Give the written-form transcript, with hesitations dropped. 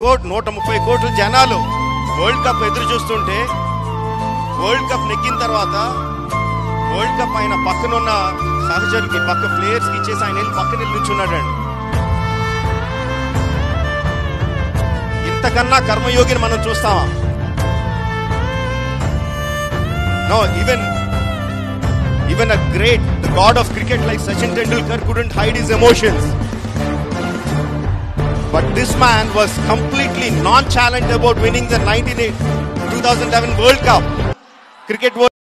130 కోట్ల జనాలు world cup ఎదురు చూస్తుంటే వరల్డ్ కప్ నెగ్గిన తర్వాత వరల్డ్ కప్ ఆయన పక్కనున్న సహచరులకి పక్క ప్లేయర్స్కి ఇచ్చేసి ఆయన వెళ్ళి పక్కన నిల్చున్నాడండి. ఇంతకన్నా కర్మయోగిని మనం చూస్తామా? No, even a great, the god of cricket like Sachin Tendulkar couldn't hide his emotions. But this man was completely nonchalant about winning the 2011 World Cup. Cricket